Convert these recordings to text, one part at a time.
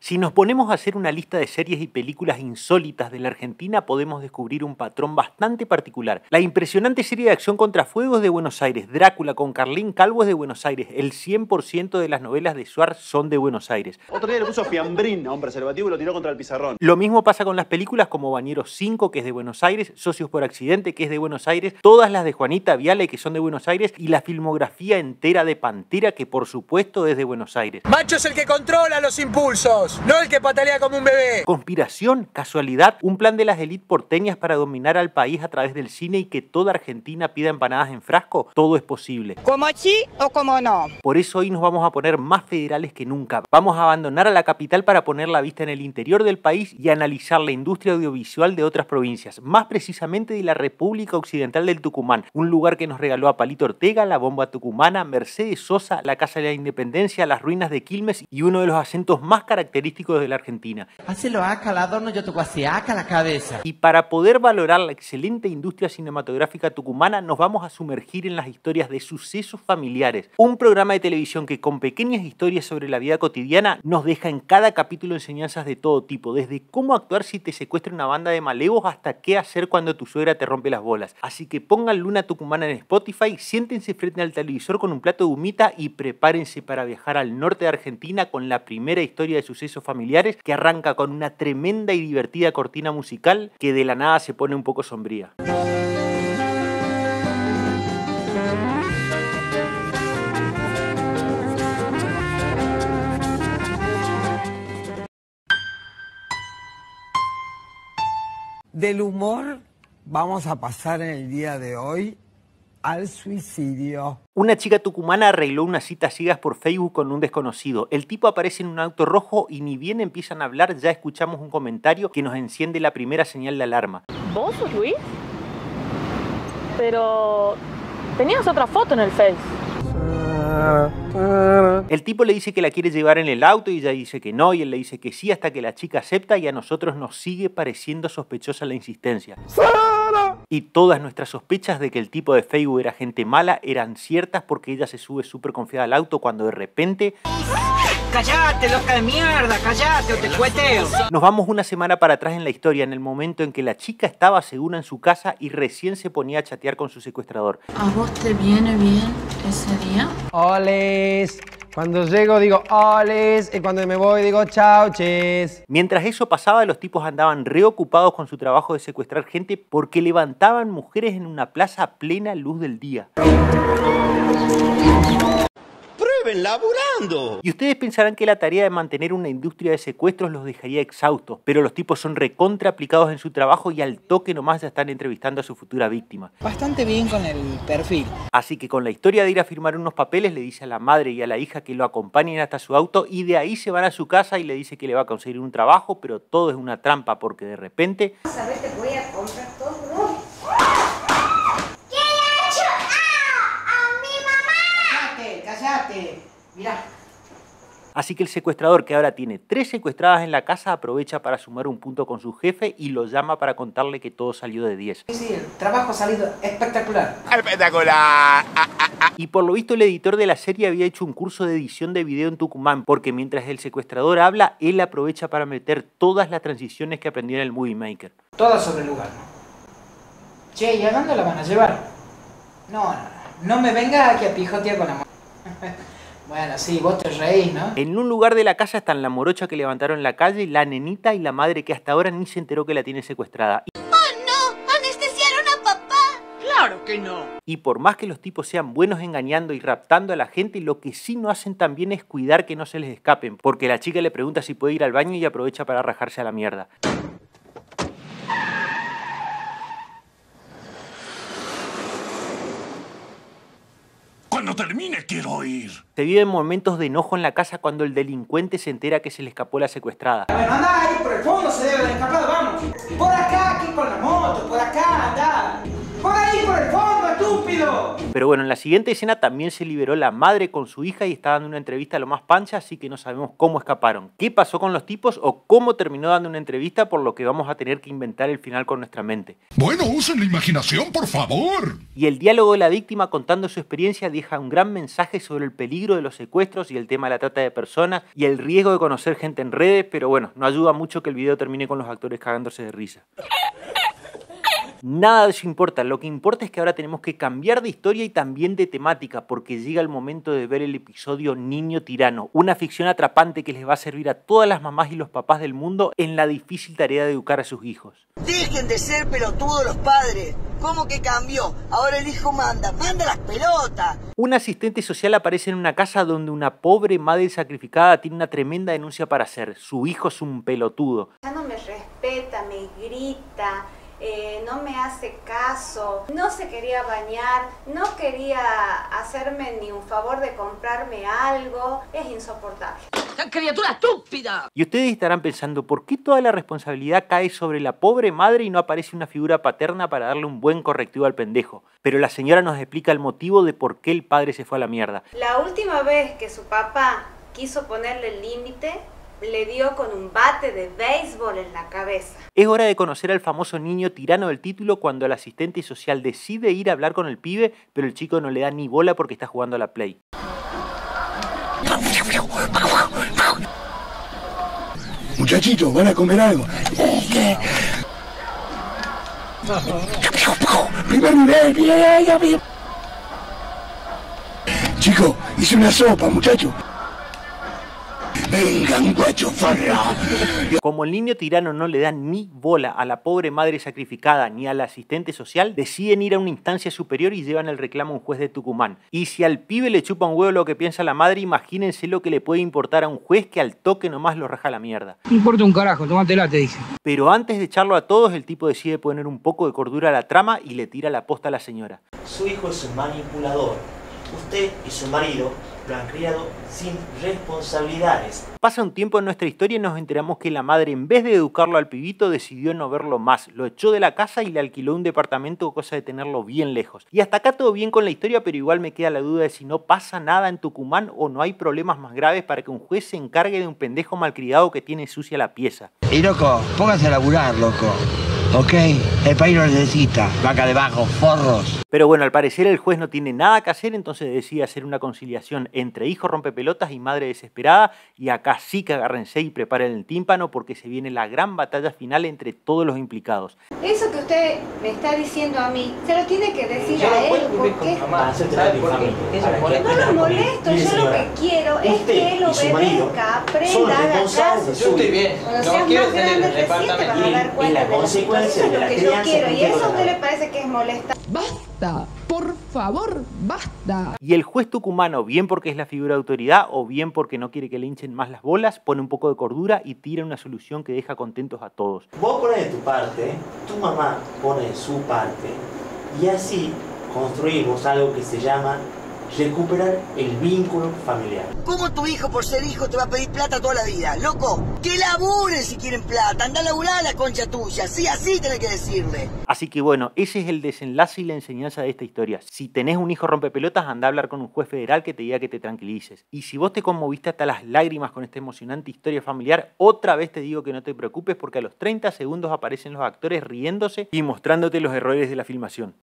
Si nos ponemos a hacer una lista de series y películas insólitas de la Argentina, podemos descubrir un patrón bastante particular. La impresionante serie de acción Contrafuegos de Buenos Aires, Drácula con Carlín Calvo es de Buenos Aires, el 100% de las novelas de Suar son de Buenos Aires. Otro día le puso fiambrín a un preservativo y lo tiró contra el pizarrón. Lo mismo pasa con las películas como Bañeros 5, que es de Buenos Aires, Socios por Accidente, que es de Buenos Aires, todas las de Juanita Viale, que son de Buenos Aires, y la filmografía entera de Pantera, que por supuesto es de Buenos Aires. Macho es el que controla los impulsos, no el que patalea como un bebé. Conspiración, casualidad, un plan de las élites porteñas para dominar al país a través del cine y que toda Argentina pida empanadas en frasco, todo es posible. ¿Como sí o como no? Por eso hoy nos vamos a poner más federales que nunca. Vamos a abandonar a la capital para poner la vista en el interior del país y analizar la industria audiovisual de otras provincias, más precisamente de la República Occidental del Tucumán, un lugar que nos regaló a Palito Ortega, la bomba tucumana, Mercedes Sosa, la Casa de la Independencia, las ruinas de Quilmes y uno de los acentos más característicos de la Argentina. Hacelo acá al adorno, yo toco así, acá la cabeza. Y para poder valorar la excelente industria cinematográfica tucumana, nos vamos a sumergir en las historias de Sucesos Familiares, un programa de televisión que con pequeñas historias sobre la vida cotidiana nos deja en cada capítulo enseñanzas de todo tipo, desde cómo actuar si te secuestra una banda de malevos hasta qué hacer cuando tu suegra te rompe las bolas. Así que pongan Luna Tucumana en Spotify, siéntense frente al televisor con un plato de humita y prepárense para viajar al norte de Argentina con la primera historia de Sucesos Familiares, que arranca con una tremenda y divertida cortina musical que de la nada se pone un poco sombría. Del humor vamos a pasar en el día de hoy al suicidio. Una chica tucumana arregló unas citas ciegas por Facebook con un desconocido. El tipo aparece en un auto rojo y ni bien empiezan a hablar ya escuchamos un comentario que nos enciende la primera señal de alarma. ¿Vos sos Luis? Pero tenías otra foto en el Face. El tipo le dice que la quiere llevar en el auto y ella dice que no y él le dice que sí hasta que la chica acepta y a nosotros nos sigue pareciendo sospechosa la insistencia. Y todas nuestras sospechas de que el tipo de Facebook era gente mala eran ciertas porque ella se sube súper confiada al auto cuando de repente... ¡Cállate, loca de mierda! ¡Cállate o te cueteo! Nos vamos una semana para atrás en la historia, en el momento en que la chica estaba segura en su casa y recién se ponía a chatear con su secuestrador. ¿A vos te viene bien ese día? ¡Oles! Cuando llego digo oles y cuando me voy digo chau, ches. Mientras eso pasaba, los tipos andaban reocupados con su trabajo de secuestrar gente porque levantaban mujeres en una plaza a plena luz del día. ¡Prueben laburando! Y ustedes pensarán que la tarea de mantener una industria de secuestros los dejaría exhaustos, pero los tipos son recontra aplicados en su trabajo y al toque nomás ya están entrevistando a su futura víctima. Bastante bien con el perfil. Así que con la historia de ir a firmar unos papeles le dice a la madre y a la hija que lo acompañen hasta su auto y de ahí se van a su casa y le dice que le va a conseguir un trabajo, pero todo es una trampa porque de repente... ¿Sabes? Te voy a comprar todo, ¿no? ¡Cállate! Mirá. Así que el secuestrador, que ahora tiene 3 secuestradas en la casa, aprovecha para sumar un punto con su jefe y lo llama para contarle que todo salió de 10. Sí, el trabajo ha salido espectacular. ¡Espectacular! Y por lo visto el editor de la serie había hecho un curso de edición de video en Tucumán, porque mientras el secuestrador habla, él aprovecha para meter todas las transiciones que aprendió en el Movie Maker. Todas sobre el lugar, ¿no? Che, ¿y a dónde la van a llevar? No me venga aquí a pijotear con la mano. Bueno, sí, vos te reís, ¿no? En un lugar de la casa están la morocha que levantaron en la calle, la nenita y la madre que hasta ahora ni se enteró que la tiene secuestrada. ¡Oh, no! ¡Anestesiaron a papá! ¡Claro que no! Y por más que los tipos sean buenos engañando y raptando a la gente, lo que sí no hacen también es cuidar que no se les escapen, porque la chica le pregunta si puede ir al baño y aprovecha para rajarse a la mierda. Cuando termine quiero ir. Se viven momentos de enojo en la casa cuando el delincuente se entera que se le escapó la secuestrada. Bueno, anda ahí por el fondo, se debe haber escapado, vamos. Por acá, aquí con la moto, por acá, anda. Por ahí, por el fondo, estúpido. Pero bueno, en la siguiente escena también se liberó la madre con su hija y está dando una entrevista a lo más pancha, así que no sabemos cómo escaparon, qué pasó con los tipos o cómo terminó dando una entrevista, por lo que vamos a tener que inventar el final con nuestra mente. Bueno, usen la imaginación, por favor. Y el diálogo de la víctima contando su experiencia deja un gran mensaje sobre el peligro de los secuestros y el tema de la trata de personas y el riesgo de conocer gente en redes, pero bueno, no ayuda mucho que el video termine con los actores cagándose de risa. Nada de eso importa, lo que importa es que ahora tenemos que cambiar de historia y también de temática, porque llega el momento de ver el episodio Niño Tirano, una ficción atrapante que les va a servir a todas las mamás y los papás del mundo en la difícil tarea de educar a sus hijos. Dejen de ser pelotudos los padres. ¿Cómo que cambió? Ahora el hijo manda las pelotas. Un asistente social aparece en una casa donde una pobre madre sacrificada tiene una tremenda denuncia para hacer. Su hijo es un pelotudo. Ya no me respeta, me grita. No me hace caso, no se quería bañar, no quería hacerme ni un favor de comprarme algo, es insoportable. ¡Criatura estúpida! Y ustedes estarán pensando, ¿por qué toda la responsabilidad cae sobre la pobre madre y no aparece una figura paterna para darle un buen correctivo al pendejo? Pero la señora nos explica el motivo de por qué el padre se fue a la mierda. La última vez que su papá quiso ponerle el límite, le dio con un bate de béisbol en la cabeza. Es hora de conocer al famoso niño tirano del título cuando el asistente social decide ir a hablar con el pibe, pero el chico no le da ni bola porque está jugando a la Play. Muchachitos, ¿van a comer algo? Primer nivel, Chico, hice una sopa, muchacho. Vengan, guachofarra. Como el niño tirano no le da ni bola a la pobre madre sacrificada ni al asistente social, deciden ir a una instancia superior y llevan el reclamo a un juez de Tucumán. Y si al pibe le chupa un huevo lo que piensa la madre, imagínense lo que le puede importar a un juez que al toque nomás lo raja la mierda. No importa un carajo, tómatela, te dije. Pero antes de echarlo a todos, el tipo decide poner un poco de cordura a la trama y le tira la posta a la señora. Su hijo es un manipulador. Usted y su marido lo han criado sin responsabilidades. Pasa un tiempo en nuestra historia y nos enteramos que la madre, en vez de educarlo al pibito, decidió no verlo más. Lo echó de la casa y le alquiló un departamento, cosa de tenerlo bien lejos. Y hasta acá todo bien con la historia, pero igual me queda la duda de si no pasa nada en Tucumán o no hay problemas más graves para que un juez se encargue de un pendejo malcriado que tiene sucia la pieza. Y loco, póngase a laburar, loco. Ok, el país lo necesita. Vaca de bajo, forros. Pero bueno, al parecer el juez no tiene nada que hacer, entonces decide hacer una conciliación entre hijo rompepelotas y madre desesperada. Y acá sí que agárrense y preparen el tímpano porque se viene la gran batalla final entre todos los implicados. Eso que usted me está diciendo a mí, se lo tiene que decir a él, porque no lo molesto, yo lo que quiero es que él obedezca, aprenda, haga caso. Yo estoy bien. Cuando seas más grande recién te vas a dar cuenta de la situación. Eso es lo que yo quiero y eso a usted le parece que es molestar. ¡Basta! ¡Por favor, basta! Y el juez tucumano, bien porque es la figura de autoridad o bien porque no quiere que le hinchen más las bolas, pone un poco de cordura y tira una solución que deja contentos a todos. Vos pones de tu parte, tu mamá pone de su parte y así construimos algo que se llama recuperar el vínculo familiar. ¿Cómo tu hijo, por ser hijo, te va a pedir plata toda la vida? Loco, que laburen si quieren plata. Anda a laburar a la concha tuya. Sí, así tenés que decirle. Así que bueno, ese es el desenlace y la enseñanza de esta historia. Si tenés un hijo rompepelotas, anda a hablar con un juez federal que te diga que te tranquilices. Y si vos te conmoviste hasta las lágrimas con esta emocionante historia familiar, otra vez te digo que no te preocupes porque a los 30 segundos aparecen los actores riéndose y mostrándote los errores de la filmación.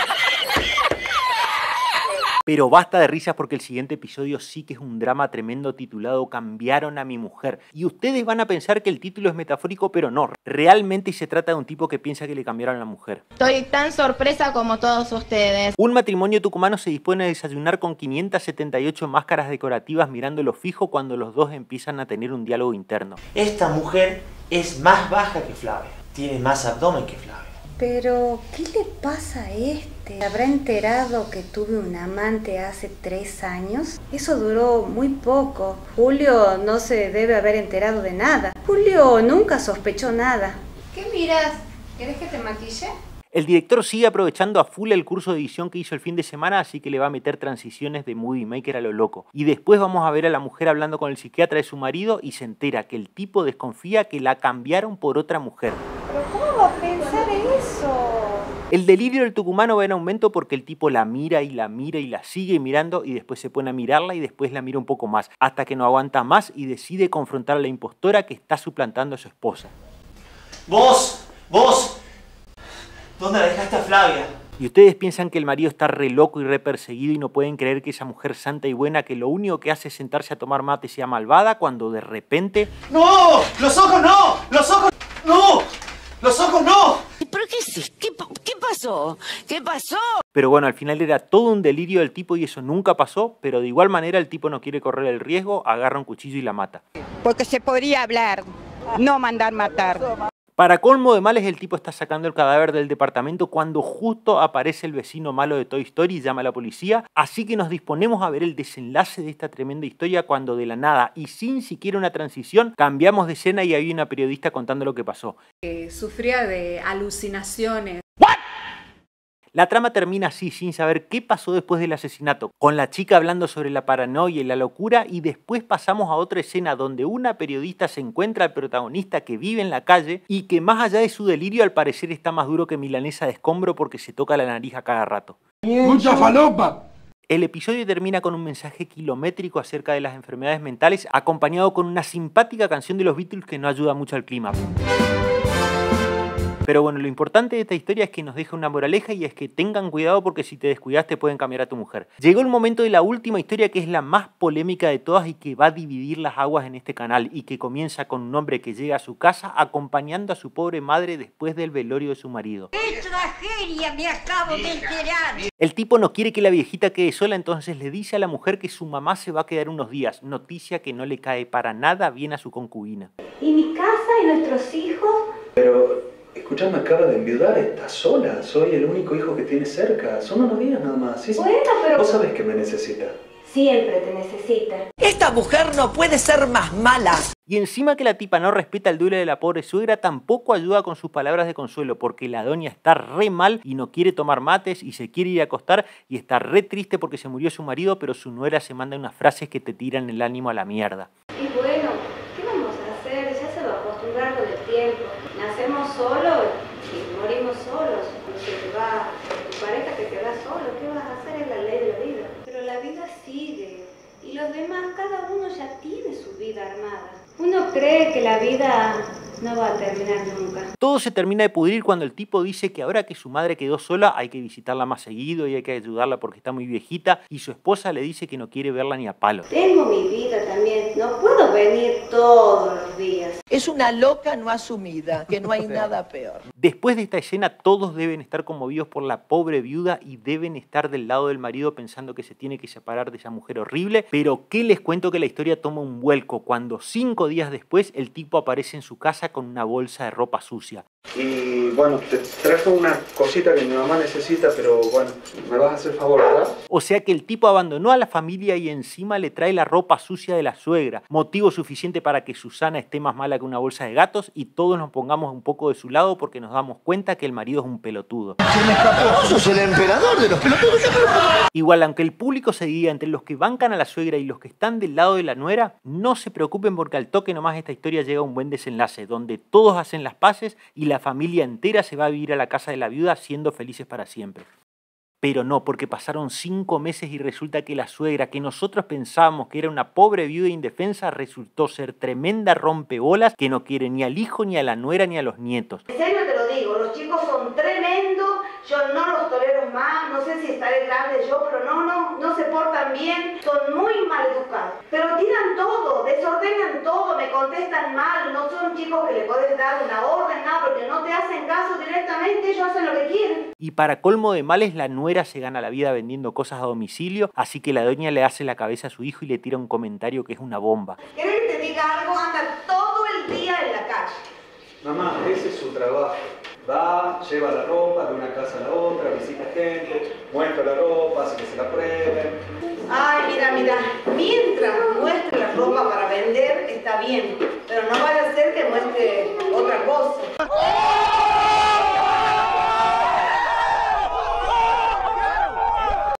Pero basta de risas porque el siguiente episodio sí que es un drama tremendo titulado Cambiaron a mi mujer. Y ustedes van a pensar que el título es metafórico, pero no. Realmente se trata de un tipo que piensa que le cambiaron a la mujer. Estoy tan sorpresa como todos ustedes. Un matrimonio tucumano se dispone a desayunar con 578 máscaras decorativas mirándolo fijo cuando los dos empiezan a tener un diálogo interno. Esta mujer es más baja que Flavia. Tiene más abdomen que Flavia. Pero, ¿qué le pasa a este? ¿Habrá enterado que tuve un amante hace 3 años? Eso duró muy poco. Julio no se debe haber enterado de nada. Julio nunca sospechó nada. ¿Qué miras? ¿Quieres que te maquille? El director sigue aprovechando a full el curso de edición que hizo el fin de semana, así que le va a meter transiciones de Movie Maker a lo loco. Y después vamos a ver a la mujer hablando con el psiquiatra de su marido y se entera que el tipo desconfía que la cambiaron por otra mujer. ¿Pero cómo va a pensar eso? El delirio del tucumano va en aumento porque el tipo la mira y la sigue mirando y después se pone a mirarla y después la mira un poco más, hasta que no aguanta más y decide confrontar a la impostora que está suplantando a su esposa. ¡Vos! ¿Dónde la dejaste a Flavia? Y ustedes piensan que el marido está re loco y re perseguido y no pueden creer que esa mujer santa y buena que lo único que hace es sentarse a tomar mate sea malvada cuando de repente... ¡No! ¡Los ojos no! ¡Los ojos no! ¡Los ojos no! ¿Pero qué es? ¿Qué pasó? ¿Qué pasó? Pero bueno, al final era todo un delirio del tipo y eso nunca pasó, pero de igual manera el tipo no quiere correr el riesgo, agarra un cuchillo y la mata. Porque se podría hablar, no mandar matar. Para colmo de males, el tipo está sacando el cadáver del departamento cuando justo aparece el vecino malo de Toy Story y llama a la policía, así que nos disponemos a ver el desenlace de esta tremenda historia cuando de la nada y sin siquiera una transición cambiamos de escena y hay una periodista contando lo que pasó. Sufría de alucinaciones. La trama termina así, sin saber qué pasó después del asesinato, con la chica hablando sobre la paranoia y la locura, y después pasamos a otra escena donde una periodista se encuentra al protagonista que vive en la calle y que más allá de su delirio al parecer está más duro que milanesa de escombro porque se toca la nariz a cada rato. ¡Mucha falopa! El episodio termina con un mensaje kilométrico acerca de las enfermedades mentales, acompañado con una simpática canción de los Beatles que no ayuda mucho al clima. Pero bueno, lo importante de esta historia es que nos deja una moraleja y es que tengan cuidado porque si te descuidas te pueden cambiar a tu mujer. Llegó el momento de la última historia que es la más polémica de todas y que va a dividir las aguas en este canal y que comienza con un hombre que llega a su casa acompañando a su pobre madre después del velorio de su marido. ¡Qué tragedia me acabo de enterar! El tipo no quiere que la viejita quede sola, entonces le dice a la mujer que su mamá se va a quedar unos días, noticia que no le cae para nada bien a su concubina. ¿Y mi casa y nuestros hijos? Pero... escuchame, acaba de enviudar, está sola, soy el único hijo que tiene cerca, son unos días nada más. Sí, bueno, pero... vos sabés que me necesita. Siempre te necesita. Esta mujer no puede ser más mala. Y encima que la tipa no respeta el duelo de la pobre suegra, tampoco ayuda con sus palabras de consuelo, porque la doña está re mal y no quiere tomar mates y se quiere ir a acostar y está re triste porque se murió su marido, pero su nuera se manda unas frases que te tiran el ánimo a la mierda. Y bueno, ¿qué vamos a hacer? Ya se va a acostumbrar con el tiempo. Nacemos solos y morimos solos. Cuando se te va tu pareja, te quedas solo. ¿Qué vas a hacer? Es la ley de la vida. Pero la vida sigue. Y los demás, cada uno ya tiene su vida armada. Uno cree que la vida no va a terminar nunca. Todo se termina de pudrir cuando el tipo dice que ahora que su madre quedó sola hay que visitarla más seguido y hay que ayudarla porque está muy viejita y su esposa le dice que no quiere verla ni a palo. Tengo mi vida también, no puedo venir todos los días. Es una loca no asumida, que no hay nada peor. Después de esta escena todos deben estar conmovidos por la pobre viuda y deben estar del lado del marido pensando que se tiene que separar de esa mujer horrible, pero ¿qué les cuento que la historia toma un vuelco cuando 5 días después el tipo aparece en su casa con una bolsa de ropa sucia? Y bueno, te trajo una cosita que mi mamá necesita, pero bueno, me vas a hacer favor, ¿verdad? O sea que el tipo abandonó a la familia y encima le trae la ropa sucia de la suegra, motivo suficiente para que Susana esté más mala que una bolsa de gatos y todos nos pongamos un poco de su lado porque nos damos cuenta que el marido es un pelotudo. ¡Vos sos el emperador de los pelotudos! Igual, aunque el público se divida entre los que bancan a la suegra y los que están del lado de la nuera, no se preocupen porque al toque nomás esta historia llega a un buen desenlace, donde todos hacen las paces y la familia entera se va a vivir a la casa de la viuda siendo felices para siempre. Pero no, porque pasaron 5 meses y resulta que la suegra, que nosotros pensábamos que era una pobre viuda indefensa, resultó ser tremenda rompebolas que no quiere ni al hijo, ni a la nuera, ni a los nietos. En serio te lo digo, los chicos son tremendos, yo no los tolero más, no sé si estaré grande yo, pero no se portan bien, son muy mal educados. Pero tiran todo, desordenan todo, me contestan mal, no son chicos que le podés dar una orden, nada, porque no te hacen caso directamente, ellos hacen lo que quieren. Y para colmo de males, la nuera se gana la vida vendiendo cosas a domicilio, así que la doña le hace la cabeza a su hijo y le tira un comentario que es una bomba. ¿Querés que te diga algo? Anda todo el día en la calle. Mamá, ese es su trabajo. Va, lleva la ropa de una casa a la otra, visita gente, muestra la ropa, hace que se la prueben. Ay, mira, mientras muestre la ropa para vender está bien, pero no vaya a ser que muestre otra cosa.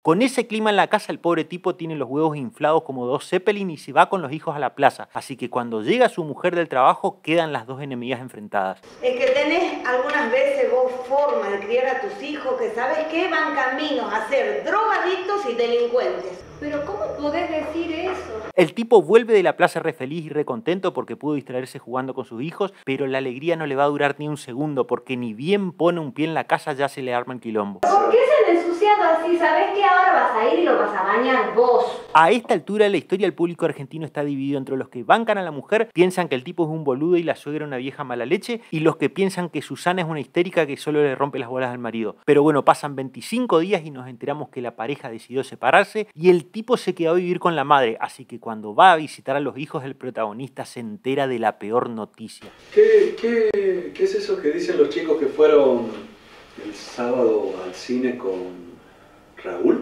Con ese clima en la casa, el pobre tipo tiene los huevos inflados como dos Zeppelin y se va con los hijos a la plaza. Así que cuando llega su mujer del trabajo, quedan las dos enemigas enfrentadas. Es que tenés algunas veces vos forma de criar a tus hijos que sabes que van caminos a ser drogadictos y delincuentes. Pero ¿cómo podés decir eso? El tipo vuelve de la plaza re feliz y re contento porque pudo distraerse jugando con sus hijos, pero la alegría no le va a durar ni un segundo porque ni bien pone un pie en la casa ya se le arma el quilombo. ¿Por qué se han ensuciado así? ¿Sabés que ahora vas a ir y lo vas a bañar vos? A esta altura de la historia el público argentino está dividido entre los que bancan a la mujer, piensan que el tipo es un boludo y la suegra una vieja mala leche, y los que piensan que Susana es una histérica que solo le rompe las bolas al marido. Pero bueno, pasan 25 días y nos enteramos que la pareja decidió separarse y el tipo se quedó a vivir con la madre, así que cuando va a visitar a los hijos el protagonista se entera de la peor noticia. ¿Qué es eso que dicen los chicos que fueron el sábado al cine con Raúl?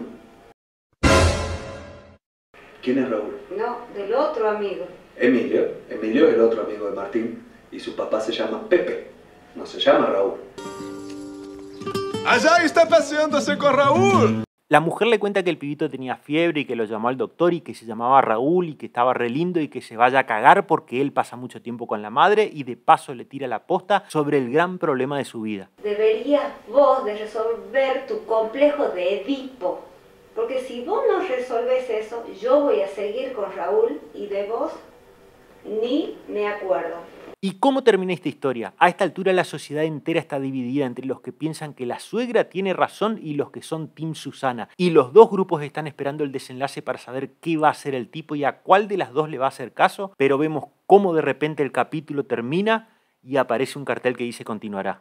¿Quién es Raúl? No, del otro amigo. Emilio. Emilio es el otro amigo de Martín y su papá se llama Pepe, no se llama Raúl. Allá está paseándose con Raúl. La mujer le cuenta que el pibito tenía fiebre y que lo llamó al doctor y que se llamaba Raúl y que estaba re lindo y que se vaya a cagar porque él pasa mucho tiempo con la madre y de paso le tira la posta sobre el gran problema de su vida. Deberías vos de resolver tu complejo de Edipo. Porque si vos no resolves eso, yo voy a seguir con Raúl y de vos ni me acuerdo. ¿Y cómo termina esta historia? A esta altura la sociedad entera está dividida entre los que piensan que la suegra tiene razón y los que son Team Susana. Y los dos grupos están esperando el desenlace para saber qué va a hacer el tipo y a cuál de las dos le va a hacer caso. Pero vemos cómo de repente el capítulo termina y aparece un cartel que dice continuará.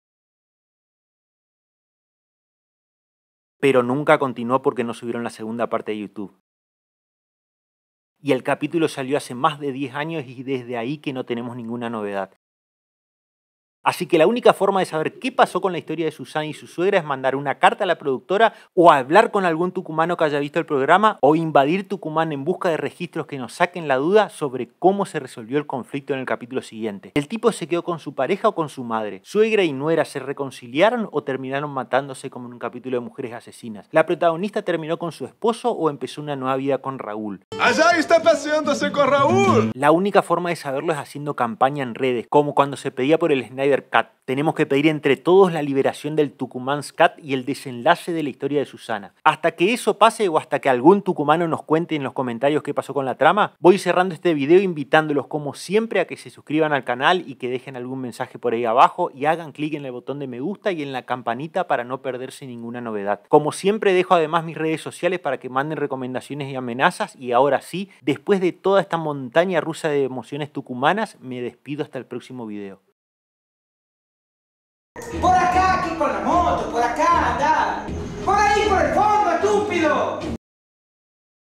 Pero nunca continuó porque no subieron la segunda parte de YouTube. Y el capítulo salió hace más de 10 años y desde ahí que no tenemos ninguna novedad. Así que la única forma de saber qué pasó con la historia de Susana y su suegra es mandar una carta a la productora o hablar con algún tucumano que haya visto el programa o invadir Tucumán en busca de registros que nos saquen la duda sobre cómo se resolvió el conflicto en el capítulo siguiente. ¿El tipo se quedó con su pareja o con su madre? ¿Suegra y nuera se reconciliaron o terminaron matándose como en un capítulo de Mujeres Asesinas? ¿La protagonista terminó con su esposo o empezó una nueva vida con Raúl? Allá está paseándose con Raúl. La única forma de saberlo es haciendo campaña en redes, como cuando se pedía por el Snyder Cut. Tenemos que pedir entre todos la liberación del Tucumán's Cut y el desenlace de la historia de Susana. Hasta que eso pase o hasta que algún tucumano nos cuente en los comentarios qué pasó con la trama, voy cerrando este video invitándolos como siempre a que se suscriban al canal y que dejen algún mensaje por ahí abajo y hagan clic en el botón de me gusta y en la campanita para no perderse ninguna novedad. Como siempre dejo además mis redes sociales para que manden recomendaciones y amenazas y ahora sí, después de toda esta montaña rusa de emociones tucumanas, me despido hasta el próximo video. Por acá, aquí con la moto, por acá, anda. Por ahí, por el fondo, estúpido.